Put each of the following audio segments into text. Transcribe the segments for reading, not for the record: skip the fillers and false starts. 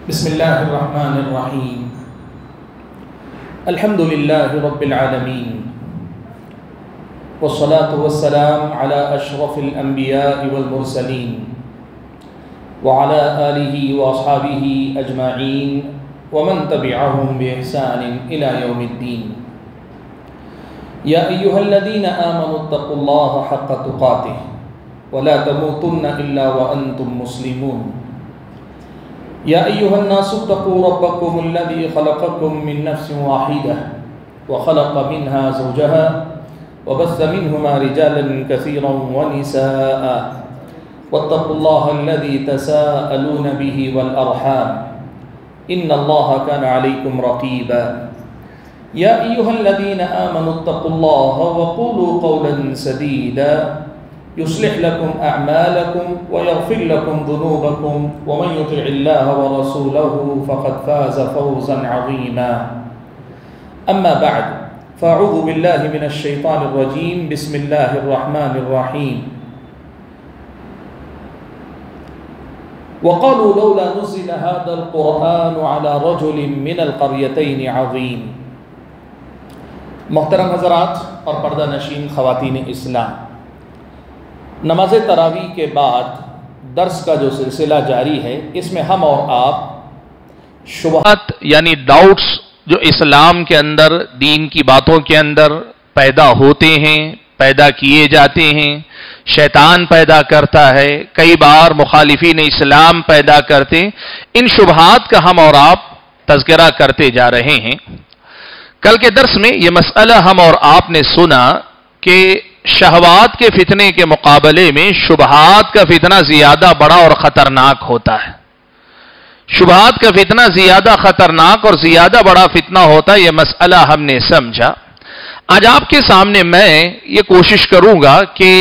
بسم الله الرحمن الرحيم الحمد لله رب العالمين والصلاة والسلام على أشرف الأنبياء والمرسلين وعلى آله وأصحابه أجمعين ومن تبعهم بإحسان إلى يوم الدين يا أيها الذين آمنوا اتقوا الله حق تقاته ولا تموتن إلا وأنتم مسلمون يا أيها الناس اتقوا ربكم الذي خلقكم من نفس واحدة وخلق منها زوجها وبث منهما رجالا كثيرا ونساء واتقوا الله الذي تساءلون به والأرحام إن الله كان عليكم رقيبا يا أيها الذين آمنوا اتقوا الله وقولوا قولا سديدا يصلح لكم أعمالكم ويغفر لكم ذنوبكم ومن يطع الله ورسوله فقد فاز فوزا عظيما أما بعد فأعوذ بالله من الشيطان الرجيم بسم الله الرحمن الرحيم وقالوا لولا نزل هذا القرآن على رجل من القريتين عظيم محترم حضرات اور پردہ نشین خواتین اسلام، نماز تراویح کے بعد درس کا جو سلسلہ جاری ہے، اس میں ہم اور آپ شبہات یعنی ڈاؤٹس جو اسلام کے اندر، دین کی باتوں کے اندر پیدا ہوتے ہیں، پیدا کیے جاتے ہیں، شیطان پیدا کرتا ہے، کئی بار مخالفین اسلام پیدا کرتے، ان شبہات کا ہم اور آپ تذکرہ کرتے جا رہے ہیں۔ کل کے درس میں یہ مسئلہ ہم اور آپ نے سنا کہ شہوات کے فتنے کے مقابلے میں شبہات کا فتنہ زیادہ بڑا اور خطرناک ہوتا ہے۔ شبہات کا فتنہ زیادہ خطرناک اور زیادہ بڑا فتنہ ہوتا ہے، یہ مسئلہ ہم نے سمجھا۔ آج آپ کے سامنے میں یہ کوشش کروں گا کہ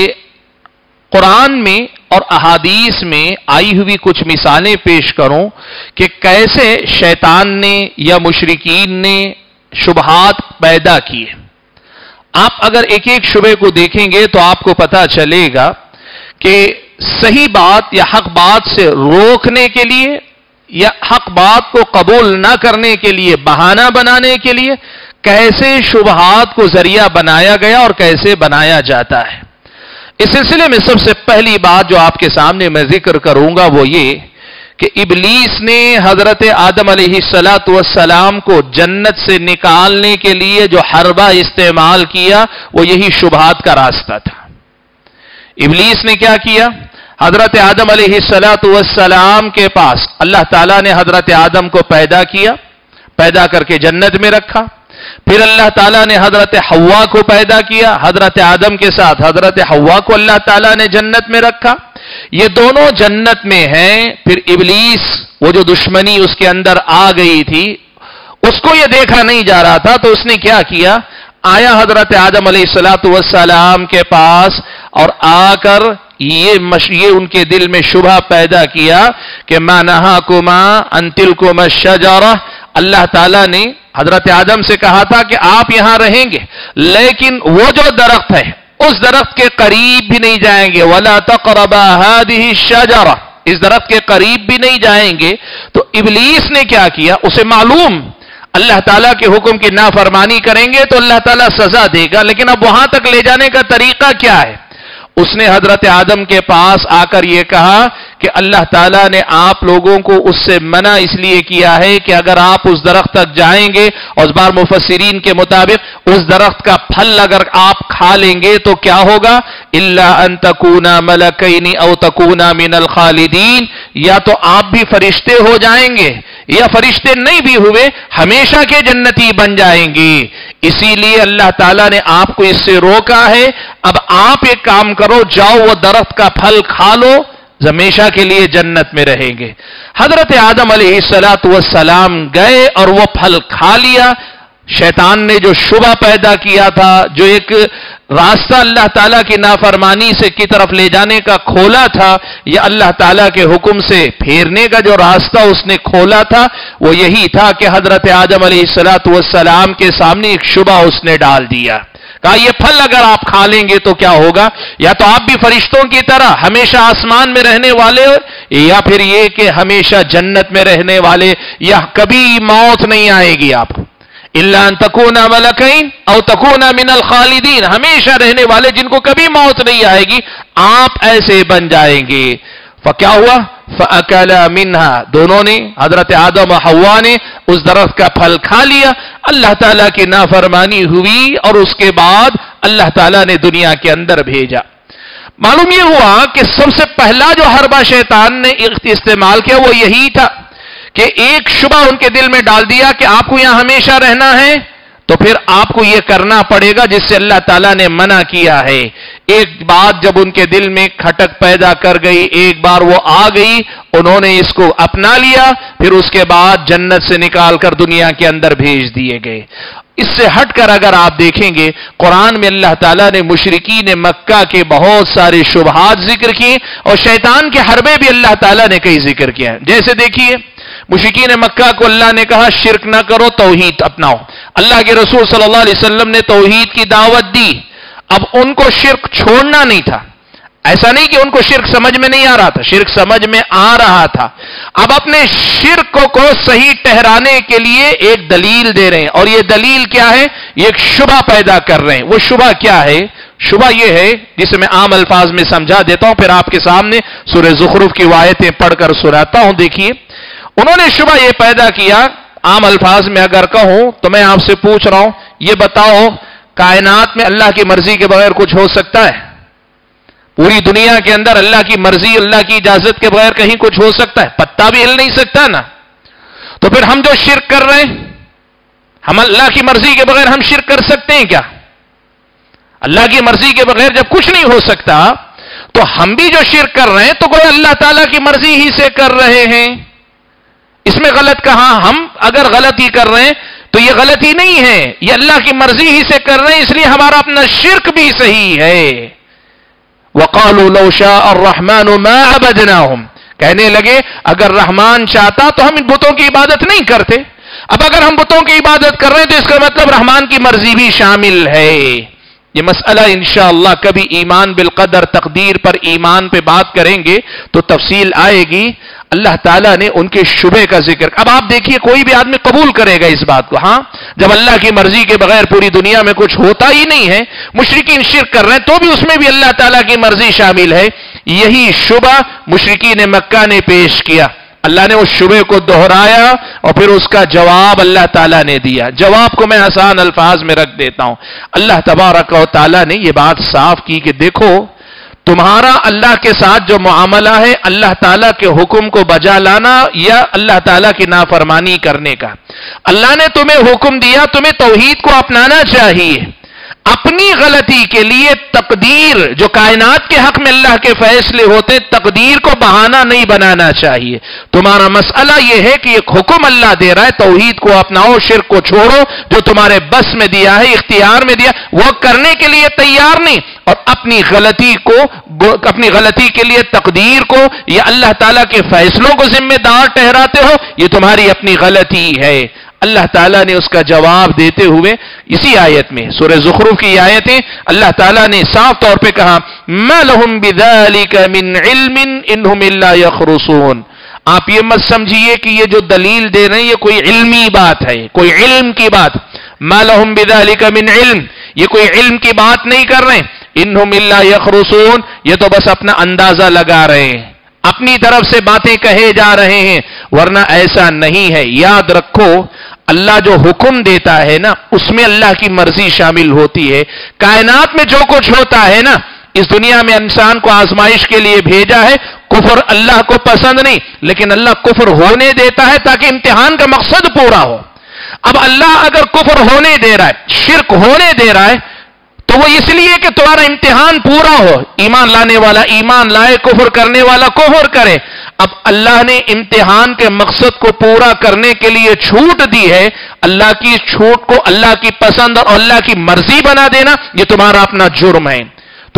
قرآن میں اور احادیث میں آئی ہوئی کچھ مثالیں پیش کروں کہ کیسے شیطان نے یا مشرکین نے شبہات پیدا کیے۔ آپ اگر ایک ایک شبہ کو دیکھیں گے تو آپ کو پتہ چلے گا کہ صحیح بات یا حق بات سے روکنے کے لیے یا حق بات کو قبول نہ کرنے کے لیے بہانہ بنانے کے لیے کیسے شبہات کو ذریعہ بنایا گیا اور کیسے بنایا جاتا ہے۔ اس سلسلے میں سب سے پہلی بات جو آپ کے سامنے میں ذکر کروں گا وہ یہ کہ ابلیس نے حضرت آدم علیہ السلام کو جنت سے نکالنے کے لیے جو حربہ استعمال کیا وہ یہی شبہات کا راستہ تھا۔ ابلیس نے کیا کیا؟ حضرت آدم علیہ السلام کے پاس اللہ تعالیٰ نے حضرت آدم کو پیدا کیا، پیدا کر کے جنت میں رکھا، پھر اللہ تعالیٰ نے حضرت حوا کو پیدا کیا، حضرت آدم کے ساتھ حضرت حوا کو اللہ تعالیٰ نے جنت میں رکھا، یہ دونوں جنت میں ہیں۔ پھر ابلیس وہ جو دشمنی اس کے اندر آ گئی تھی، اس کو یہ دیکھا نہیں جا رہا تھا، تو اس نے کیا کیا؟ آیا حضرت آدم علیہ السلام کے پاس اور آ کر یہ ان کے دل میں شبہ پیدا کیا کہ ما نہاکما ان تلکما الشجرہ، اللہ تعالیٰ نے حضرت آدم سے کہا تھا کہ آپ یہاں رہیں گے، لیکن وہ جو درخت ہے اس درخت کے قریب بھی نہیں جائیں گے، وَلَا تَقْرَبَا هَذِهِ الشَّجَرَةِ، اس درخت کے قریب بھی نہیں جائیں گے۔ تو ابلیس نے کیا کیا؟ اسے معلوم اللہ تعالیٰ کے حکم کی نافرمانی کریں گے تو اللہ تعالیٰ سزا دے گا، لیکن اب وہاں تک لے جانے کا طریقہ کیا ہے؟ اس نے حضرت آدم کے پاس آ کر یہ کہا کہ اللہ تعالیٰ نے آپ لوگوں کو اس سے منع اس لیے کیا ہے کہ اگر آپ اس درخت تک جائیں گے، اور اس بار مفسرین کے مطابق اس درخت کا پھل اگر آپ کھا لیں گے تو کیا ہوگا؟ الا ان تکونا ملکین او تکونا من الخالدین، یا تو آپ بھی فرشتے ہو جائیں گے یا فرشتے نہیں بھی ہوئے ہمیشہ کے جنتی بن جائیں گے۔ اسی لیے اللہ تعالیٰ نے آپ کو اس سے روکا ہے۔ اب آپ ایک کام کرو، جاؤ وہ درخت کا پھل کھا لو، ہمیشہ کے لیے جنت میں رہیں گے۔ حضرت آدم علیہ السلام گئے اور وہ پھل کھا لیا۔ شیطان نے جو شبہ پیدا کیا تھا، جو ایک راستہ اللہ تعالیٰ کی نافرمانی سے کی طرف لے جانے کا کھولا تھا، یا اللہ تعالیٰ کے حکم سے پھیرنے کا جو راستہ اس نے کھولا تھا، وہ یہی تھا کہ حضرت آدم علیہ السلام کے سامنے ایک شبہ اس نے ڈال دیا۔ کہا یہ پھل اگر آپ کھا لیں گے تو کیا ہوگا؟ یا تو آپ بھی فرشتوں کی طرح ہمیشہ آسمان میں رہنے والے ہو، یا پھر یہ کہ ہمیشہ جنت میں رہنے والے، یا کبھی موت نہیں آئے گی آپ کو۔ الا ان تکون ملکین او تکون من الخالدین، ہمیشہ رہنے والے جن کو کبھی موت نہیں آئے گی، آپ ایسے بن جائیں گے۔ فکیا ہوا؟ فَأَكَلَا مِنْهَا، دونوں نے، حضرت آدم و حوا نے اس درخت کا پھل کھا لیا، اللہ تعالیٰ کی نافرمانی ہوئی، اور اس کے بعد اللہ تعالیٰ نے دنیا کے اندر بھیجا۔ معلوم یہ ہوا کہ سب سے پہلا جو حربہ شیطان نے استعمال کیا وہ یہی تھا کہ ایک شبہ ان کے دل میں ڈال دیا کہ آپ کو یہاں ہمیشہ رہنا ہے تو پھر آپ کو یہ کرنا پڑے گا جس سے اللہ تعالیٰ نے منع کیا ہے۔ ایک بات جب ان کے دل میں کھٹک پیدا کر گئی، ایک بار وہ آ گئی، انہوں نے اس کو اپنا لیا، پھر اس کے بعد جنت سے نکال کر دنیا کے اندر بھیج دیے گئے۔ اس سے ہٹ کر اگر آپ دیکھیں گے قرآن میں اللہ تعالیٰ نے مشرکین مکہ کے بہت سارے شبہات ذکر کیے، اور شیطان کے حربے بھی اللہ تعالیٰ نے کئی ذکر کیا ہے۔ جیسے دیکھیے مشرکین مکہ کو اللہ نے کہا شرک نہ کرو، توحید اپناؤ۔ اللہ کے رسول صلی اللہ علیہ وسلم نے توحید کی دعوت دی۔ اب ان کو شرک چھوڑنا نہیں تھا، ایسا نہیں کہ ان کو شرک سمجھ میں نہیں آ رہا تھا، شرک سمجھ میں آ رہا تھا۔ اب اپنے شرک کو صحیح ٹھہرانے کے لیے ایک دلیل دے رہے ہیں، اور یہ دلیل کیا ہے؟ یہ ایک شبہ پیدا کر رہے ہیں۔ وہ شبہ کیا ہے؟ شبہ یہ ہے جسے میں عام الفاظ میں سمجھا دیتا ہوں، پھر آپ کے سامنے سورہ زخرف کی آیتیں پڑھ کر سناتا ہوں۔ دیکھیے انہوں نے شبہ یہ پیدا کیا، عام الفاظ میں اگر کہوں تو میں آپ سے پوچھ رہا ہوں، یہ بتاؤ کائنات میں اللہ کی مرضی کے بغیر کچھ ہو سکتا ہے؟ پوری دنیا کے اندر اللہ کی مرضی، اللہ کی اجازت کے بغیر کہیں کچھ ہو سکتا ہے؟ پتا بھی ہل نہیں سکتا نا۔ تو پھر ہم جو شرک کر رہے ہیں، ہم اللہ کی مرضی کے بغیر ہم شرک کر سکتے ہیں کیا؟ اللہ کی مرضی کے بغیر جب کچھ نہیں ہو سکتا تو ہم بھی جو شرک کر رہے ہیں تو کوئی اللہ تعالیٰ کی مرضی ہی سے کر رہے ہیں۔ اس میں غلط کہاں؟ ہم اگر غلطی کر رہے ہیں تو یہ غلطی نہیں ہے، یہ اللہ کی مرضی ہی سے کر رہے ہیں، اس لیے ہمارا اپنا شرک بھی صحیح ہے۔ وَقَالُوا لَوْ شَاءَ الرَّحْمَنُ مَا عَبَدْنَاهُمْ، کہنے لگے اگر رحمان چاہتا تو ہم ان بتوں کی عبادت نہیں کرتے۔ اب اگر ہم بتوں کی عبادت کر رہے ہیں تو اس کا مطلب رحمان کی مرضی بھی شامل ہے۔ یہ مسئلہ انشاءاللہ کبھی ایمان بالقدر، تقدیر پر ایمان پہ بات کریں گے تو تفصیل آئے گی۔ اللہ تعالیٰ نے ان کے شبہ کا ذکر۔ اب آپ دیکھیے کوئی بھی آدمی قبول کرے گا اس بات کو، ہاں جب اللہ کی مرضی کے بغیر پوری دنیا میں کچھ ہوتا ہی نہیں ہے، مشرکین شرک کر رہے ہیں تو بھی اس میں بھی اللہ تعالیٰ کی مرضی شامل ہے۔ یہی شبہ مشرکین مکہ نے پیش کیا، اللہ نے اس شبہ کو دہرایا اور پھر اس کا جواب اللہ تعالیٰ نے دیا۔ جواب کو میں آسان الفاظ میں رکھ دیتا ہوں۔ اللہ تبارک و تعالیٰ نے یہ بات صاف کی کہ دیکھو تمہارا اللہ کے ساتھ جو معاملہ ہے اللہ تعالیٰ کے حکم کو بجا لانا یا اللہ تعالیٰ کی نافرمانی کرنے کا، اللہ نے تمہیں حکم دیا تمہیں توحید کو اپنانا چاہیے۔ اپنی غلطی کے لیے تقدیر، جو کائنات کے حق میں اللہ کے فیصلے ہوتے، تقدیر کو بہانہ نہیں بنانا چاہیے۔ تمہارا مسئلہ یہ ہے کہ ایک حکم اللہ دے رہا ہے توحید کو اپناؤ، شرک کو چھوڑو، جو تمہارے بس میں دیا ہے، اختیار میں دیا، وہ کرنے کے لیے تیار نہیں، اور اپنی غلطی کے لیے تقدیر کو یا اللہ تعالیٰ کے فیصلوں کو ذمہ دار ٹھہراتے ہو، یہ تمہاری اپنی غلطی ہے۔ اللہ تعالیٰ نے اس کا جواب دیتے ہوئے اسی آیت میں سورہ زخرف کی آیتیں اللہ تعالیٰ نے صاف طور پہ کہا مَا لَهُمْ بِذَلِكَ مِنْ عِلْمٍ إِنْهُمْ إِلَّا يَخْرُصُونَ۔ آپ یہ مت سمجھیے کہ یہ جو دلیل دے رہے ہیں یہ کوئی علمی بات ہے، کوئی علم کی بات۔ مَا لَهُمْ بِذَلِكَ مِنْ عِلْم، یہ کوئی علم کی بات نہیں کر رہے ہیں۔ إِنْهُمْ إِلَّا يَخْرُصُونَ، یہ تو بس اپنا اندازہ لگا رہے ہیں، اپنی طرف سے باتیں کہے جا رہے ہیں، ورنہ ایسا نہیں ہے۔ یاد رکھو اللہ جو حکم دیتا ہے نا اس میں اللہ کی مرضی شامل ہوتی ہے۔ کائنات میں جو کچھ ہوتا ہے نا، اس دنیا میں انسان کو آزمائش کے لیے بھیجا ہے، کفر اللہ کو پسند نہیں، لیکن اللہ کفر ہونے دیتا ہے تاکہ امتحان کا مقصد پورا ہو۔ اب اللہ اگر کفر ہونے دے رہا ہے، شرک ہونے دے رہا ہے، تو وہ اس لیے کہ تمہارا امتحان پورا ہو، ایمان لانے والا ایمان لائے، کفر کرنے والا کفر کرے۔ اب اللہ نے امتحان کے مقصد کو پورا کرنے کے لیے چھوٹ دی ہے، اللہ کی چھوٹ کو اللہ کی پسند اور اللہ کی مرضی بنا دینا یہ تمہارا اپنا جرم ہے۔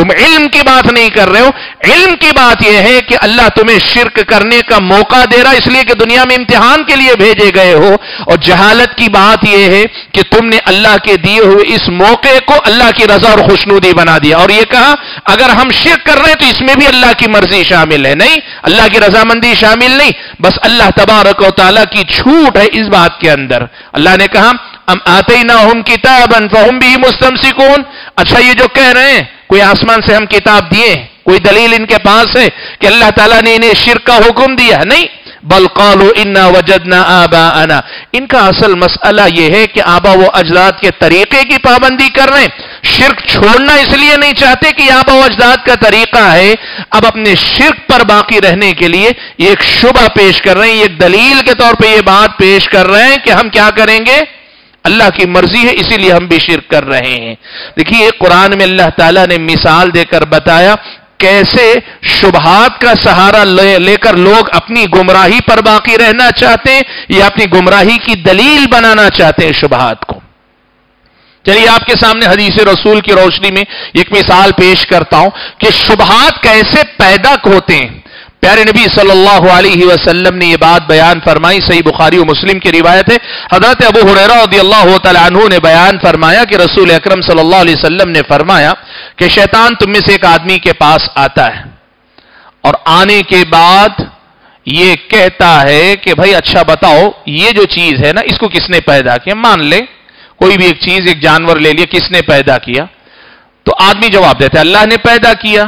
تم علم کی بات نہیں کر رہے ہو. علم کی بات یہ ہے کہ اللہ تمہیں شرک کرنے کا موقع دے رہا اس لیے کہ دنیا میں امتحان کے لیے بھیجے گئے ہو. اور جہالت کی بات یہ ہے کہ تم نے اللہ کے دیے ہوئے اس موقع کو اللہ کی رضا اور خوشنودی بنا دیا اور یہ کہا اگر ہم شرک کر رہے ہیں تو اس میں بھی اللہ کی مرضی شامل ہے. نہیں، اللہ کی رضامندی شامل نہیں، بس اللہ تبارک و تعالیٰ کی چھوٹ ہے اس بات کے اندر. اللہ نے کہا ام آتیناہم کتابا فہم بہ مستمسکون. اچھا یہ جو کہہ رہے ہیں کوئی آسمان سے ہم کتاب دیے، کوئی دلیل ان کے پاس ہے کہ اللہ تعالیٰ نے انہیں شرک کا حکم دیا؟ نہیں، بل قالوا انا وجدنا آباءنا. ان کا اصل مسئلہ یہ ہے کہ آبا و اجداد کے طریقے کی پابندی کر رہے ہیں. شرک چھوڑنا اس لیے نہیں چاہتے کہ آبا و اجداد کا طریقہ ہے، اب اپنے شرک پر باقی رہنے کے لیے یہ ایک شبہ پیش کر رہے ہیں، ایک دلیل کے طور پہ یہ بات پیش کر رہے ہیں کہ ہم کیا کریں گے، اللہ کی مرضی ہے اسی لیے ہم بھی شرک کر رہے ہیں. دیکھیے قرآن میں اللہ تعالیٰ نے مثال دے کر بتایا کیسے شبہات کا سہارا لے کر لوگ اپنی گمراہی پر باقی رہنا چاہتے ہیں یا اپنی گمراہی کی دلیل بنانا چاہتے ہیں شبہات کو. چلیے آپ کے سامنے حدیث رسول کی روشنی میں ایک مثال پیش کرتا ہوں کہ شبہات کیسے پیدا ہوتے ہیں. پیارے نبی صلی اللہ علیہ وسلم نے یہ بات بیان فرمائی، صحیح بخاری و مسلم کی روایت ہے. حضرت ابو ہریرہ رضی اللہ تعالی عنہ نے بیان فرمایا کہ رسول اکرم صلی اللہ علیہ وسلم نے فرمایا کہ شیطان تم میں سے ایک آدمی کے پاس آتا ہے اور آنے کے بعد یہ کہتا ہے کہ بھائی اچھا بتاؤ یہ جو چیز ہے نا اس کو کس نے پیدا کیا. مان لے کوئی بھی ایک چیز، ایک جانور لے لیا، کس نے پیدا کیا؟ تو آدمی جواب دیتا ہے اللہ نے پیدا کیا.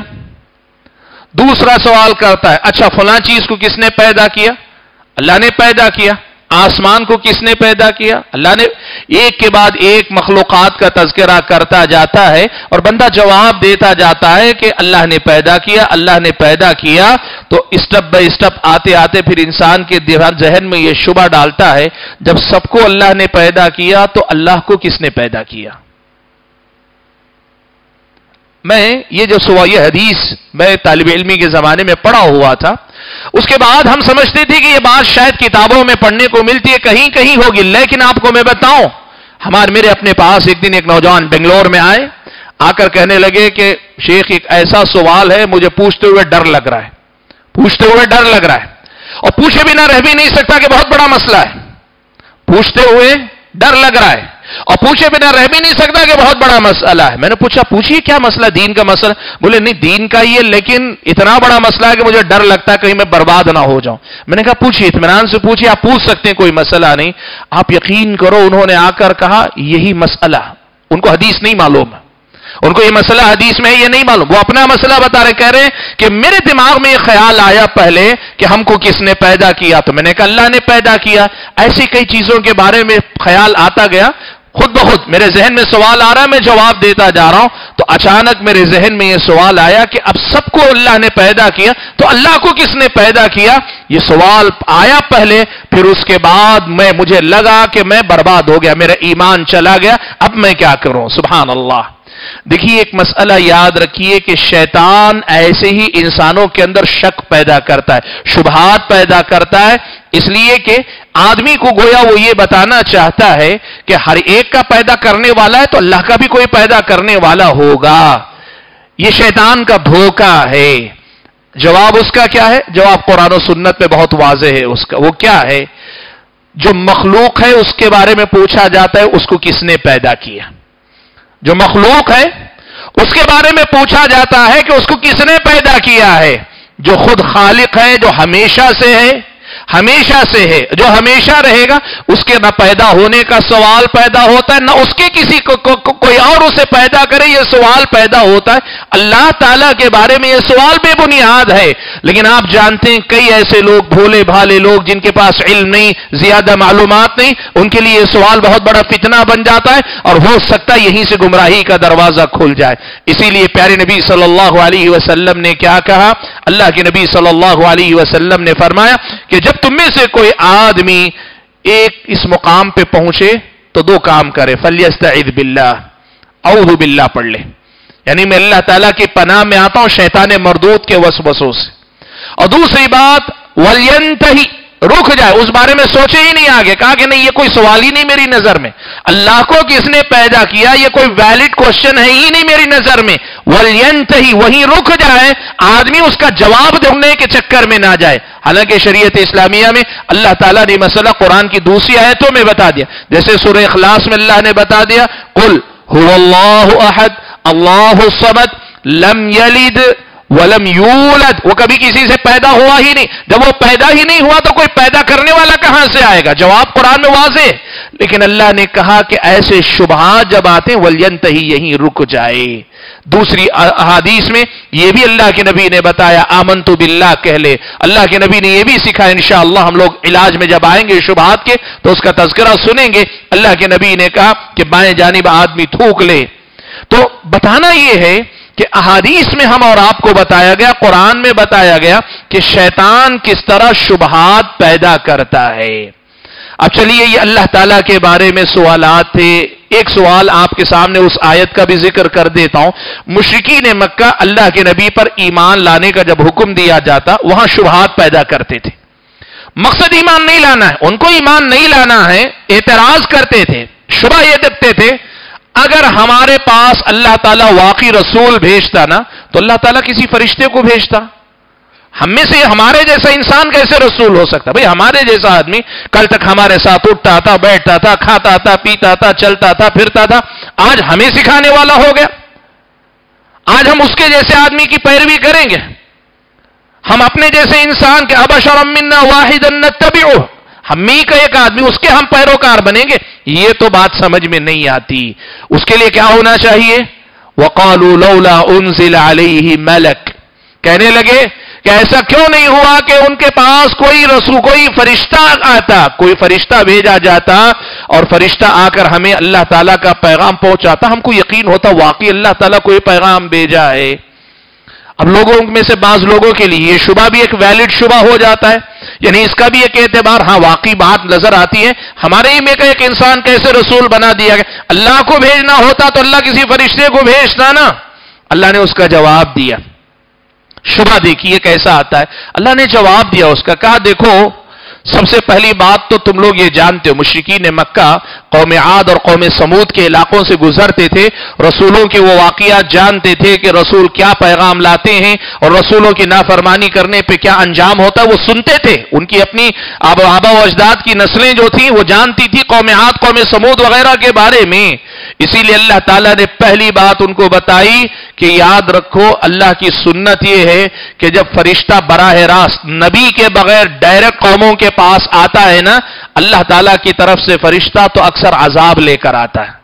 دوسرا سوال کرتا ہے اچھا فلاں چیز کو کس نے پیدا کیا؟ اللہ نے پیدا کیا. آسمان کو کس نے پیدا کیا؟ اللہ نے. ایک کے بعد ایک مخلوقات کا تذکرہ کرتا جاتا ہے اور بندہ جواب دیتا جاتا ہے کہ اللہ نے پیدا کیا، اللہ نے پیدا کیا. تو اسٹپ بائی اسٹپ آتے آتے پھر انسان کے ذہن میں یہ شبہ ڈالتا ہے جب سب کو اللہ نے پیدا کیا تو اللہ کو کس نے پیدا کیا؟ میں یہ حدیث میں طالب علمی کے زمانے میں پڑھا ہوا تھا. اس کے بعد ہم سمجھتے تھے کہ یہ بات شاید کتابوں میں پڑھنے کو ملتی ہے، کہیں کہیں ہوگی. لیکن آپ کو میں بتاؤں میرے اپنے پاس ایک دن ایک نوجوان بنگلور میں آئے، آ کر کہنے لگے کہ شیخ ایک ایسا سوال ہے مجھے پوچھتے ہوئے ڈر لگ رہا ہے، اور پوچھے بنا رہ بھی نہیں سکتا کہ بہت بڑا مسئلہ ہے. پوچھتے ہوئے ڈر لگ رہا ہے اور پوچھے بنا رہ بھی نہیں سکتا کہ بہت بڑا مسئلہ ہے. میں نے پوچھا پوچھیے کیا مسئلہ؟ دین کا مسئلہ؟ بولے نہیں دین کا ہی ہے لیکن اتنا بڑا مسئلہ ہے کہ مجھے ڈر لگتا ہے کہیں میں برباد نہ ہو جاؤں. میں نے کہا پوچھیے، اطمینان سے پوچھیے، آپ پوچھ سکتے ہیں، کوئی مسئلہ نہیں. آپ یقین کرو انہوں نے آ کر کہا یہی مسئلہ. ان کو حدیث نہیں معلوم، ان کو یہ مسئلہ حدیث میں ہے یہ نہیں معلوم. وہ اپنا مسئلہ بتا رہے، کہہ رہے کہ میرے دماغ میں یہ خیال آیا پہلے کہ ہم کو کس نے پیدا کیا؟ تو میں نے کہا اللہ نے پیدا کیا. ایسی کئی چیزوں کے بارے میں خیال آتا گیا، خود بخود میرے ذہن میں سوال آ رہا ہے، میں جواب دیتا جا رہا ہوں. تو اچانک میرے ذہن میں یہ سوال آیا کہ اب سب کو اللہ نے پیدا کیا تو اللہ کو کس نے پیدا کیا؟ یہ سوال آیا پہلے، پھر اس کے بعد مجھے لگا کہ میں برباد ہو گیا، میرا ایمان چلا گیا، اب میں کیا کروں؟ سبحان اللہ. دیکھیے ایک مسئلہ یاد رکھیے کہ شیطان ایسے ہی انسانوں کے اندر شک پیدا کرتا ہے، شبہات پیدا کرتا ہے، اس لیے کہ آدمی کو گویا وہ یہ بتانا چاہتا ہے کہ ہر ایک کا پیدا کرنے والا ہے تو اللہ کا بھی کوئی پیدا کرنے والا ہوگا. یہ شیطان کا دھوکہ ہے. جواب اس کا کیا ہے؟ جواب قرآن و سنت میں بہت واضح ہے اس کا. وہ کیا ہے؟ جو مخلوق ہے اس کے بارے میں پوچھا جاتا ہے اس کو کس نے پیدا کیا. جو مخلوق ہے اس کے بارے میں پوچھا جاتا ہے کہ اس کو کس نے پیدا کیا ہے. جو خود خالق ہے، جو ہمیشہ سے ہے، جو ہمیشہ رہے گا، اس کے نہ پیدا ہونے کا سوال پیدا ہوتا ہے، نہ اس کے کسی کو کوئی اور اسے پیدا کرے یہ سوال پیدا ہوتا ہے. اللہ تعالیٰ کے بارے میں یہ سوال بے بنیاد ہے. لیکن آپ جانتے ہیں کئی ایسے لوگ، بھولے بھالے لوگ جن کے پاس علم نہیں، زیادہ معلومات نہیں، ان کے لیے یہ سوال بہت بڑا فتنہ بن جاتا ہے اور ہو سکتا ہے یہیں سے گمراہی کا دروازہ کھل جائے. اسی لیے پیارے نبی صلی اللہ علیہ وسلم نے کیا کہا؟ اللہ کے نبی صلی اللہ علیہ وسلم نے فرمایا کہ جب تم میں سے کوئی آدمی ایک اس مقام پہ پہنچے تو دو کام کرے، فَلْيَسْتَعِذْ بِاللَّهِ، اعوذ باللہ پڑھ لے، یعنی میں اللہ تعالیٰ کی پناہ میں آتا ہوں شیطان مردود کے وسوسوں سے. اور دوسری بات وَلْيَنْتَهِ، رک جائے، اس بارے میں سوچے ہی نہیں آگے، کہا کہ نہیں یہ کوئی سوال ہی نہیں میری نظر میں، اللہ کو کس نے پیدا کیا یہ کوئی ویلڈ کوشچن ہے ہی نہیں میری نظر میں، وَلْيَنْتَهِ، وہیں رک جائے، آدمی اس کا جواب ڈھونڈنے کے چکر میں نہ جائے۔ حالانکہ شریعت اسلامیہ میں اللہ تعالیٰ نے مسئلہ قرآن کی دوسری آیتوں میں بتا دیا، جیسے سورہ اخلاص میں اللہ نے بتا دیا قُلْ هُوَ اللَّهُ أَحَدٌ اللَّهُ الصَّمَدُ لَمْ يَلِدْ وَلَمْ يُولَدْ، وہ کبھی کسی سے پیدا ہوا ہی نہیں، جب وہ پیدا ہی نہیں ہوا تو کوئی پیدا کرنے والا کہاں سے آئے گا؟ جواب قرآن میں واضح، لیکن اللہ نے کہا کہ ایسے شبہات جب آتے ہیں وَلْيَنْتَهِ، یہیں رک جائے۔ دوسری احادیث میں یہ بھی اللہ کے نبی نے بتایا آمنت باللہ کہہ لے، اللہ کے نبی نے یہ بھی سکھا، انشاءاللہ ہم لوگ علاج میں جب آئیں گے شبہات کے تو اس کا تذکرہ سنیں گے۔ اللہ کے نبی نے کہا کہ بائیں جانب آدمی تھوک لے، تو بتانا یہ ہے کہ احادیث میں ہم اور آپ کو بتایا گیا، قرآن میں بتایا گیا کہ شیطان کس طرح شبہات پیدا کرتا ہے۔ اب چلیے یہ اللہ تعالیٰ کے بارے میں سوالات تھے، ایک سوال آپ کے سامنے اس آیت کا بھی ذکر کر دیتا ہوں۔ مشرکین مکہ اللہ کے نبی پر ایمان لانے کا جب حکم دیا جاتا وہاں شبہات پیدا کرتے تھے، مقصد ایمان نہیں لانا ہے، ان کو ایمان نہیں لانا ہے، اعتراض کرتے تھے، شبہ یہ دیتے تھے اگر ہمارے پاس اللہ تعالیٰ واقعی رسول بھیجتا نا تو اللہ تعالیٰ کسی فرشتے کو بھیجتا، ہم میں سے ہمارے جیسا انسان کیسے رسول ہو سکتا؟ بھئی ہمارے جیسا آدمی کل تک ہمارے ساتھ اٹھتا تھا، بیٹھتا تھا، کھاتا تھا، پیتا تھا، چلتا تھا، پھرتا تھا، آج ہمیں سکھانے والا ہو گیا، آج ہم اس کے جیسے آدمی کی پیروی کریں گے؟ ہم اپنے جیسے انسان کے ابشرا منا واحدا نتبعہ، ہم ہی کا ایک آدمی اس کے ہم پیروکار بنیں گے؟ یہ تو بات سمجھ میں نہیں آتی۔ اس کے لیے کیا ہونا چاہیے؟ وَقَالُوا لَوْلَا أُنزِلَ عَلَيْهِ مَلَكٌ، کہنے لگے کہ ایسا کیوں نہیں ہوا کہ ان کے پاس کوئی رسول، کوئی فرشتہ آتا، کوئی فرشتہ بھیجا جاتا اور فرشتہ آ کر ہمیں اللہ تعالیٰ کا پیغام پہنچاتا، ہم کو یقین ہوتا واقعی اللہ تعالیٰ کو یہ پیغام بھیجا ہے۔ اب لوگوں میں سے بعض لوگوں کے لیے یہ شبہ بھی ایک ویلڈ شبہ ہو جاتا ہے، یعنی اس کا بھی ایک اعتبار، ہاں واقعی بات نظر آتی ہے، ہمارے ہی میں کا ایک انسان کیسے رسول بنا دیا گیا؟ اللہ کو بھیجنا ہوتا تو اللہ کسی فرشتے کو بھیجتا نا۔ اللہ نے اس کا جواب دیا۔ شبہ دیکھیے کیسا آتا ہے، اللہ نے جواب دیا اس کا، کہا دیکھو سب سے پہلی بات تو تم لوگ یہ جانتے ہو مشرکین مکہ قوم عاد اور قوم سمود کے علاقوں سے گزرتے تھے، رسولوں کے وہ واقعات جانتے تھے کہ رسول کیا پیغام لاتے ہیں اور رسولوں کی نافرمانی کرنے پہ کیا انجام ہوتا ہے، وہ سنتے تھے، ان کی اپنی آبا و اجداد کی نسلیں جو تھیں وہ جانتی تھی قوم عاد قوم سمود وغیرہ کے بارے میں۔ اسی لیے اللہ تعالیٰ نے پہلی بات ان کو بتائی کہ یاد رکھو اللہ کی سنت یہ ہے کہ جب فرشتہ براہ راست نبی کے بغیر ڈائریکٹ قوموں کے پاس آتا ہے نا، اللہ تعالیٰ کی طرف سے فرشتہ تو اکثر عذاب لے کر آتا ہے۔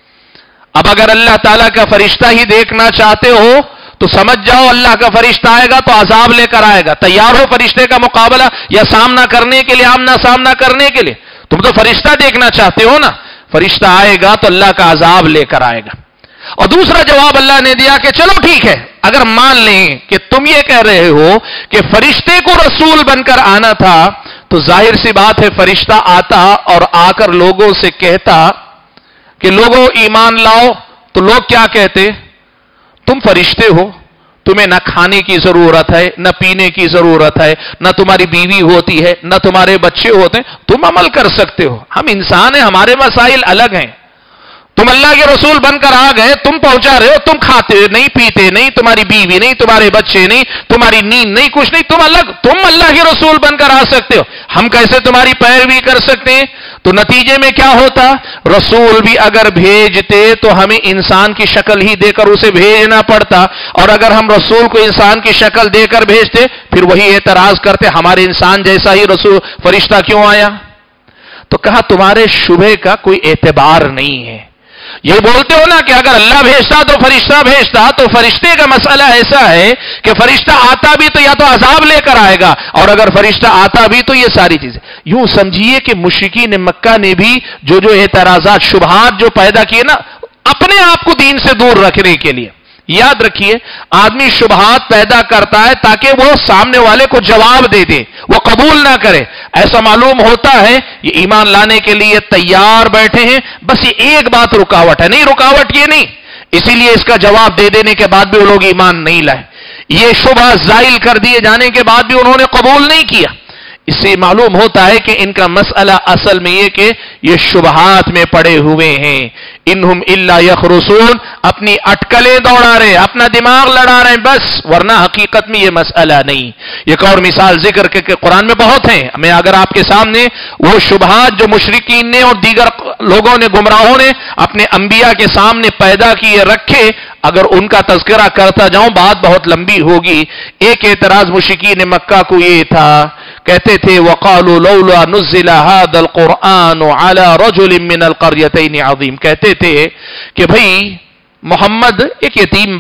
اب اگر اللہ تعالیٰ کا فرشتہ ہی دیکھنا چاہتے ہو تو سمجھ جاؤ اللہ کا فرشتہ آئے گا تو عذاب لے کر آئے گا، تیار ہو فرشتے کا مقابلہ یا سامنا کرنے کے لیے، آمنا سامنا کرنے کے لیے۔ تم تو فرشتہ دیکھنا چاہتے ہو نا، فرشتہ آئے گا تو اللہ کا عذاب لے کر آئے گا۔ اور دوسرا جواب اللہ نے دیا کہ چلو ٹھیک ہے، اگر مان لیں کہ تم یہ کہہ رہے ہو کہ فرشتے کو رسول بن کر آنا تھا تو ظاہر سی بات ہے فرشتہ آتا اور آ کر لوگوں سے کہتا کہ لوگوں ایمان لاؤ، تو لوگ کیا کہتے؟ تم فرشتے ہو، تمہیں نہ کھانے کی ضرورت ہے، نہ پینے کی ضرورت ہے، نہ تمہاری بیوی ہوتی ہے، نہ تمہارے بچے ہوتے ہیں، تم عمل کر سکتے ہو، ہم انسان ہیں، ہمارے مسائل الگ ہیں، تم اللہ کے رسول بن کر آ گئے، تم پہنچا رہے ہو، تم کھاتے نہیں، پیتے نہیں، تمہاری بیوی نہیں، تمہارے بچے نہیں، تمہاری نیند نہیں، کچھ نہیں، تم اللہ کے رسول بن کر آ سکتے ہو، ہم کیسے تمہاری پیروی کر سکتے ہیں؟ تو نتیجے میں کیا ہوتا؟ رسول بھی اگر بھیجتے تو ہمیں انسان کی شکل ہی دے کر اسے بھیجنا پڑتا، اور اگر ہم رسول کو انسان کی شکل دے کر بھیجتے پھر وہی اعتراض کرتے ہمارے انسان جیسا ہی رسول فرشتہ کیوں آیا؟ تو کہا تمہارے شبہ کا کوئی اعتبار نہیں ہے۔ یہ بولتے ہو نا کہ اگر اللہ بھیجتا تو فرشتہ بھیجتا، تو فرشتے کا مسئلہ ایسا ہے کہ فرشتہ آتا بھی تو یا تو عذاب لے کر آئے گا، اور اگر فرشتہ آتا بھی تو یہ ساری چیزیں۔ یوں سمجھیے کہ مشرکین مکہ نے بھی جو اعتراضات شبہات جو پیدا کیے نا اپنے آپ کو دین سے دور رکھنے کے لیے، یاد رکھیے آدمی شبہات پیدا کرتا ہے تاکہ وہ سامنے والے کو جواب دے دے، وہ قبول نہ کرے، ایسا معلوم ہوتا ہے یہ ایمان لانے کے لیے تیار بیٹھے ہیں، بس یہ ایک بات رکاوٹ ہے، نہیں رکاوٹ یہ نہیں، اسی لیے اس کا جواب دے دینے کے بعد بھی وہ لوگ ایمان نہیں لائے، یہ شبہ زائل کر دیے جانے کے بعد بھی انہوں نے قبول نہیں کیا، اس سے معلوم ہوتا ہے کہ ان کا مسئلہ اصل میں یہ کہ یہ شبہات میں پڑے ہوئے ہیں. انہم الا یخرسون، اپنی اٹکلیں دوڑا رہے، اپنا دماغ لڑا رہے ہیں بس، ورنہ حقیقت میں یہ مسئلہ نہیں. ایک اور مثال ذکر کہ قرآن میں بہت ہیں. میں اگر آپ کے سامنے وہ شبہات جو مشرکین نے اور دیگر لوگوں نے، گمراہوں نے اپنے انبیاء کے سامنے پیدا کیے رکھے، اگر ان کا تذکرہ کرتا جاؤں بات بہت لمبی ہوگی. ایک اعتراض مشرکین مکہ کو یہ تھا، کہتے تھے وَقَالُوا لَوْلَا نُزِّلَ هَذَا الْقُرْآنُ عَلَى رَجُلٍ مِّنَ الْقَرْيَتَيْنِ عَظِيمٍ، کہتے تھے کہ بھئی محمد ایک یتیم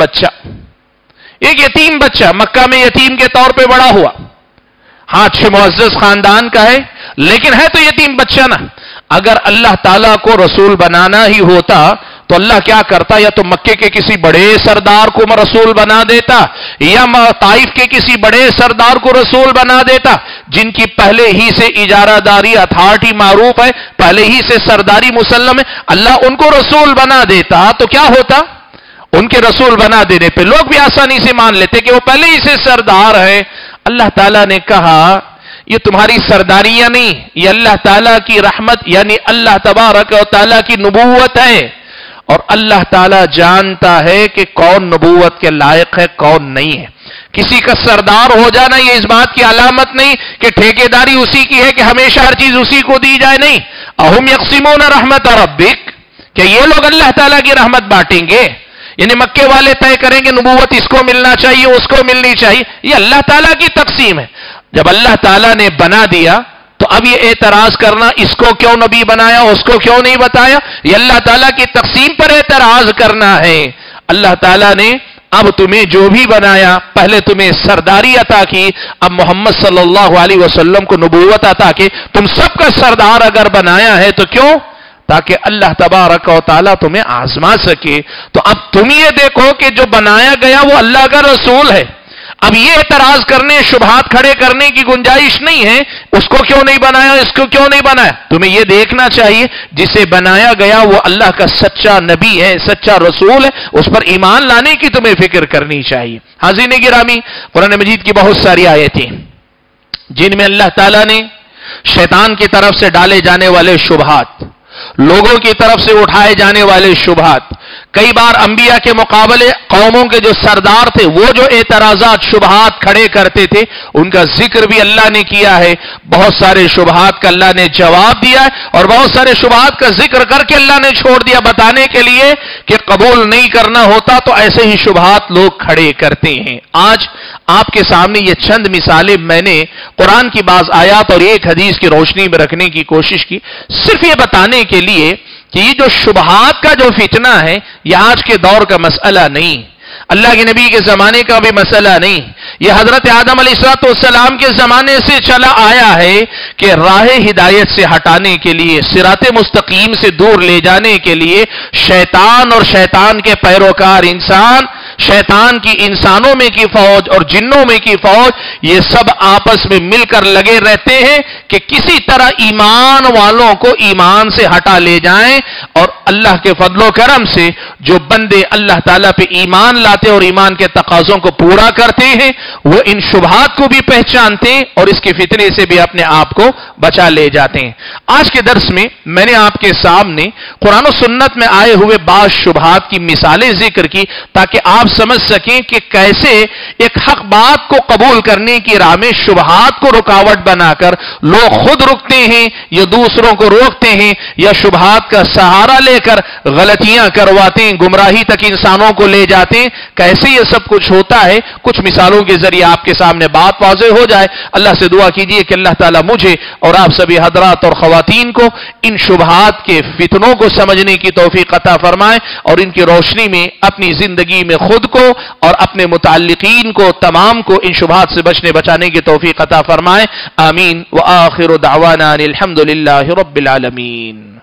بچہ مکہ میں یتیم کے طور پہ بڑا ہوا، ہاں اچھے معزز خاندان کا ہے لیکن ہے تو یتیم بچہ نا. اگر اللہ تعالیٰ کو رسول بنانا ہی ہوتا تو اللہ کیا کرتا، یا تو مکے کے کسی بڑے سردار کو رسول بنا دیتا، یا طائف کے کسی بڑے سردار کو رسول بنا دیتا جن کی پہلے ہی سے اجارہ داری اتھارٹی معروف ہے، پہلے ہی سے سرداری مسلم ہے. اللہ ان کو رسول بنا دیتا تو کیا ہوتا، ان کے رسول بنا دینے پہ لوگ بھی آسانی سے مان لیتے کہ وہ پہلے ہی سے سردار ہے. اللہ تعالیٰ نے کہا یہ تمہاری سرداریاں نہیں، یہ اللہ تعالیٰ کی رحمت یعنی اللہ تبارک و تعالیٰ کی نبوت ہے. اور اللہ تعالیٰ جانتا ہے کہ کون نبوت کے لائق ہے کون نہیں ہے. کسی کا سردار ہو جانا یہ اس بات کی علامت نہیں کہ ٹھیکیداری اسی کی ہے کہ ہمیشہ ہر چیز اسی کو دی جائے، نہیں. اہم یقسمون رحمت ربک، کہ یہ لوگ اللہ تعالیٰ کی رحمت بانٹیں گے، یعنی مکے والے طے کریں گے نبوت اس کو ملنا چاہیے اس کو ملنی چاہیے، یہ اللہ تعالیٰ کی تقسیم ہے. جب اللہ تعالیٰ نے بنا دیا تو اب یہ اعتراض کرنا اس کو کیوں نبی بنایا اس کو کیوں نہیں بتایا، یہ اللہ تعالیٰ کی تقسیم پر اعتراض کرنا ہے. اللہ تعالیٰ نے اب تمہیں جو بھی بنایا، پہلے تمہیں سرداری عطا کی، اب محمد صلی اللہ علیہ وسلم کو نبوت عطا کی. تم سب کا سردار اگر بنایا ہے تو کیوں؟ تاکہ اللہ تبارک و تعالیٰ تمہیں آزما سکے. تو اب تم یہ دیکھو کہ جو بنایا گیا وہ اللہ کا رسول ہے. اب یہ اعتراض کرنے، شبہات کھڑے کرنے کی گنجائش نہیں ہے اس کو کیوں نہیں بنایا اس کو کیوں نہیں بنایا. تمہیں یہ دیکھنا چاہیے جسے بنایا گیا وہ اللہ کا سچا نبی ہے، سچا رسول ہے، اس پر ایمان لانے کی تمہیں فکر کرنی چاہیے. حاضرین گرامی، قرآن مجید کی بہت ساری آیتیں جن میں اللہ تعالیٰ نے شیطان کی طرف سے ڈالے جانے والے شبہات، لوگوں کی طرف سے اٹھائے جانے والے شبہات، کئی بار انبیاء کے مقابلے قوموں کے جو سردار تھے وہ جو اعتراضات شبہات کھڑے کرتے تھے ان کا ذکر بھی اللہ نے کیا ہے. بہت سارے شبہات کا اللہ نے جواب دیا ہے اور بہت سارے شبہات کا ذکر کر کے اللہ نے چھوڑ دیا، بتانے کے لیے کہ قبول نہیں کرنا ہوتا تو ایسے ہی شبہات لوگ کھڑے کرتے ہیں. آج آپ کے سامنے یہ چند مثالیں میں نے قرآن کی بعض آیات اور ایک حدیث کی روشنی میں رکھنے کی کوشش کی، صرف یہ بتانے کے لیے کہ یہ جو شبہات کا جو فتنہ ہے یہ آج کے دور کا مسئلہ نہیں، اللہ کے نبی کے زمانے کا بھی مسئلہ نہیں، یہ حضرت آدم علیہ السلام کے زمانے سے چلا آیا ہے کہ راہ ہدایت سے ہٹانے کے لیے، صراط مستقیم سے دور لے جانے کے لیے شیطان اور شیطان کے پیروکار انسان، شیطان کی انسانوں میں کی فوج اور جنوں میں کی فوج، یہ سب آپس میں مل کر لگے رہتے ہیں کہ کسی طرح ایمان والوں کو ایمان سے ہٹا لے جائیں. اور اللہ کے فضل و کرم سے جو بندے اللہ تعالیٰ پہ ایمان لاتے اور ایمان کے تقاضوں کو پورا کرتے ہیں وہ ان شبہات کو بھی پہچانتے ہیں اور اس کے فتنے سے بھی اپنے آپ کو بچا لے جاتے ہیں. آج کے درس میں میں نے آپ کے سامنے قرآن و سنت میں آئے ہوئے بعض شبہات کی مثالیں ذکر کی تاکہ آپ سمجھ سکیں کہ کیسے ایک حق بات کو قبول کرنے کی راہ میں شبہات کو رکاوٹ بنا کر لوگ خود رکتے ہیں یا دوسروں کو روکتے ہیں یا شبہات کا سہارا لے کر غلطیاں کرواتے ہیں، گمراہی تک انسانوں کو لے جاتے ہیں. کیسے یہ سب کچھ ہوتا ہے کچھ مثالوں کے ذریعے آپ کے سامنے بات واضح ہو جائے. اللہ سے دعا کیجیے کہ اللہ تعالیٰ مجھے اور آپ سبھی حضرات اور خواتین کو ان شبہات کے فتنوں کو سمجھنے کی توفیق عطا فرمائے اور ان کی روشنی میں اپنی زندگی میں خود کو اور اپنے متعلقین کو تمام کو ان شبہات سے بچنے بچانے کی توفیق عطا فرمائے. آمین. وآخر دعوانا الحمد للہ رب العالمین.